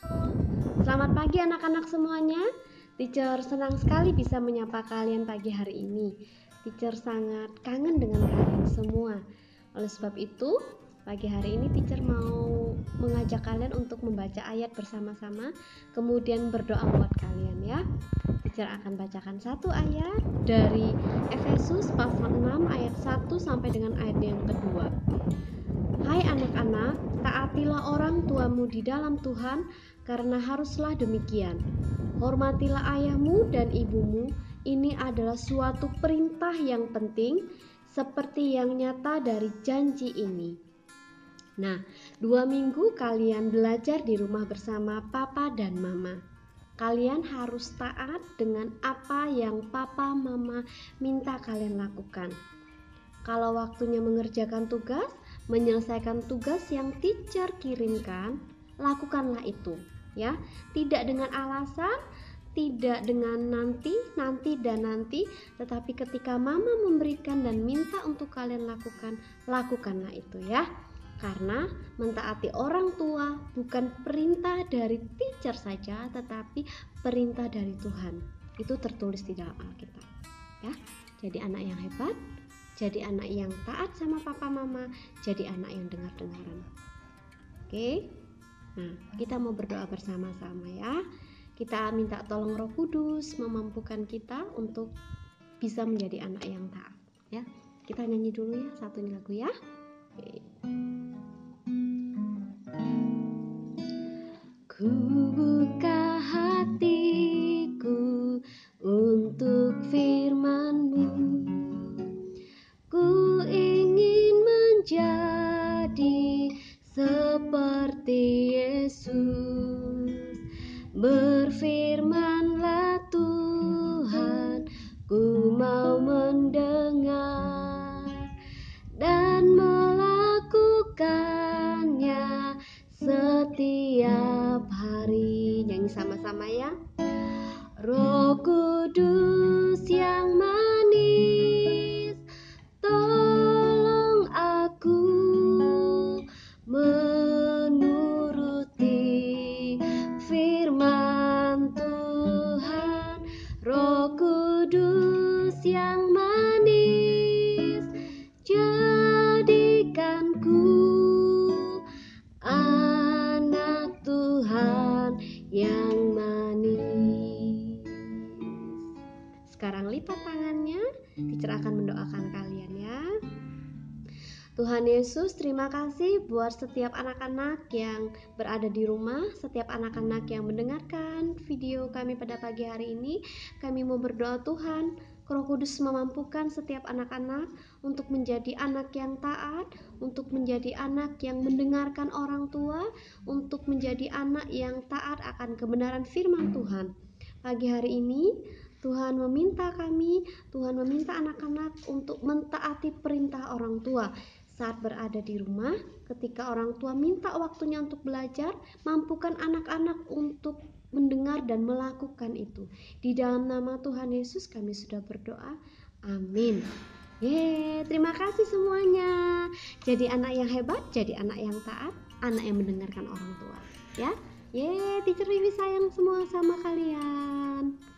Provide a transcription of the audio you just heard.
Selamat pagi anak-anak semuanya. Teacher senang sekali bisa menyapa kalian pagi hari ini. Teacher sangat kangen dengan kalian semua. Oleh sebab itu, pagi hari ini teacher mau mengajak kalian untuk membaca ayat bersama-sama, kemudian berdoa buat kalian ya. Teacher akan bacakan satu ayat dari Efesus pasal 6 ayat 1 sampai dengan ayat yang kedua. Hai anak-anak, taatilah orang tuamu di dalam Tuhan, karena haruslah demikian. Hormatilah ayahmu dan ibumu, ini adalah suatu perintah yang penting, seperti yang nyata dari janji ini. Nah, 2 minggu kalian belajar di rumah bersama papa dan mama. Kalian harus taat dengan apa yang papa mama minta kalian lakukan. Kalau waktunya mengerjakan tugas, menyelesaikan tugas yang teacher kirimkan, lakukanlah itu ya. Tidak dengan alasan, tidak dengan nanti, tetapi ketika mama memberikan dan minta untuk kalian lakukan, lakukanlah itu ya. Karena mentaati orang tua bukan perintah dari teacher saja, tetapi perintah dari Tuhan. Itu tertulis di dalam Alkitab ya. Jadi anak yang hebat, jadi anak yang taat sama papa mama, jadi anak yang dengar-dengaran. Oke? Nah, kita mau berdoa bersama-sama ya. Kita minta tolong Roh Kudus memampukan kita untuk bisa menjadi anak yang taat ya. Kita nyanyi dulu ya satu lagu ya. Oke. Ku buka hatiku untuk firman-Mu. Ku ingin menjadi seperti Yesus. Berfirmanlah Tuhan, ku mau mendengar dan melakukannya setiap hari. Nyanyi sama-sama ya. Roh Kudus yang manis, tolong aku menuruti firman Tuhan. Roh Kudus yang manis, jadikanku anak Tuhan yang manis. Sekarang lipat tangannya, teacher akan mendoakan kalian ya. Tuhan Yesus, terima kasih buat setiap anak-anak yang berada di rumah, setiap anak-anak yang mendengarkan video kami pada pagi hari ini. Kami mau berdoa Tuhan, Roh Kudus memampukan setiap anak-anak untuk menjadi anak yang taat, untuk menjadi anak yang mendengarkan orang tua, untuk menjadi anak yang taat akan kebenaran firman Tuhan. Pagi hari ini Tuhan meminta kami, Tuhan meminta anak-anak untuk mentaati perintah orang tua. Saat berada di rumah, ketika orang tua minta waktunya untuk belajar, mampukan anak-anak untuk mendengar dan melakukan itu. Di dalam nama Tuhan Yesus kami sudah berdoa. Amin. Terima kasih semuanya. Jadi anak yang hebat, jadi anak yang taat, anak yang mendengarkan orang tua. Ya, Teacher Wiwi sayang semua sama kalian.